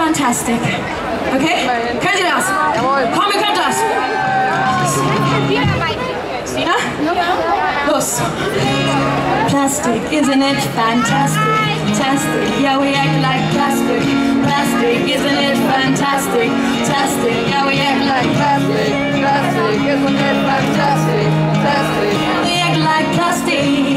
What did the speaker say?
fantastic. Okej? Kan ni das? Kom, vi kan das! Stina? Los! Plastic, isn't it fantastic? Fantastic, yeah, we act like plastic. Plastic, isn't it fantastic? Fantastic, yeah, we act like plastic. Plastic, isn't it fantastic? Fantastic, we act like plastic.